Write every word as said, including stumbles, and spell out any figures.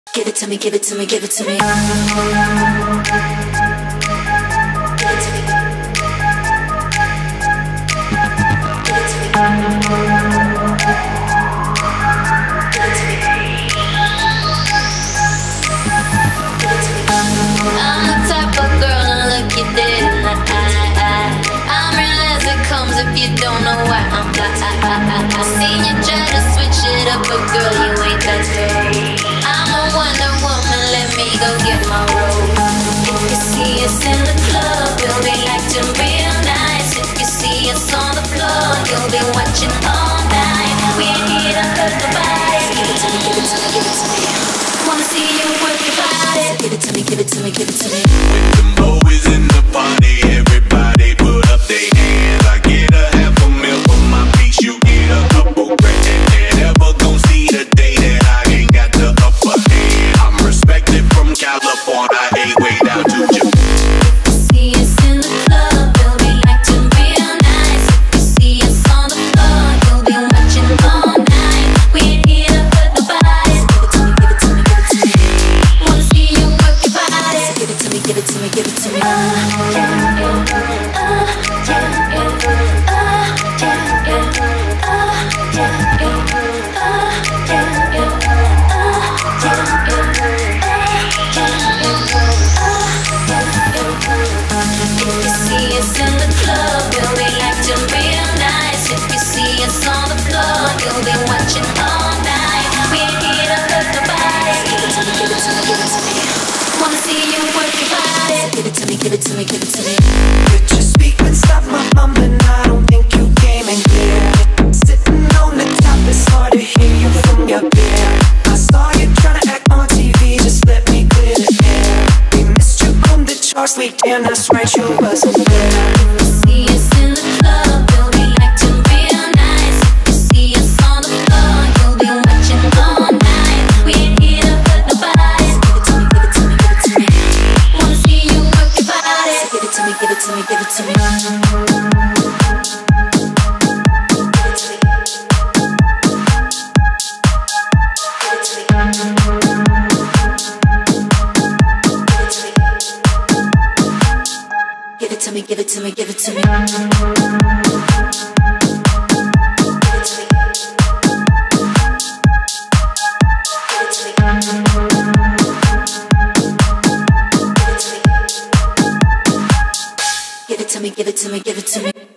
Give it to me, give it to me, give it to me. Give it to me. Give it to me. I'm the type of girl to look you dead in the eye. I'm real as it comes if you don't know why I'm fly. I seen you try to switch it up, but girl, you ain't that girl. I'm a Wonder Woman, let me go get my robe. If you see us in the club, we'll be acting real nice. If you see us on the floor, you'll be watching all night. We ain't here to hurt nobody. Give it to me, give it to me, give it to me. Wanna see you work your body. Give it to me, give it to me, give it to me. When the boys in the party, everybody put up their hands. I get a half a mil for my piece, you get a couple grand. And never gon' see the day that I ain't got the upper hand. I'm respected from California, hey, way down to Japan. See us in the club, we'll be acting real nice. If you see us on the floor, you'll be watching all night. We ain't here to hurt nobody. Give it to me, give it to me, give it to me. Wanna see you work your body. Give it to me, give it to me, give it to me. Uh, yeah, yeah, uh, yeah, yeah, uh, yeah, yeah, uh, yeah, yeah, uh, yeah, yeah, if you see us in the club, we'll be acting real nice. If you see us on the floor, you'll be watching all night. We ain't here to hurt nobody. Give it to me, give it to me, give it to me. Wanna see you work your body. Give it to me, give it to me, give it to me. Could you speak and stop my mumbling? I don't think you came in clear. Sitting on the top, it's hard to hear you from your beer. I saw you trying to act on T V, just let me clear the air. We missed you on the charts weekend, that's right, you wasn't there. See us in the club, we'll be acting real nice. If you see us on the floor, you'll be watching all night. We ain't here to hurt nobody. Give it to me, give it to me, give it to me. Wanna see you work your body. Give it to me, give it to me, give it to me. Give it to me, give it to me, give it to me. Give it to me, give it to me, give it to me.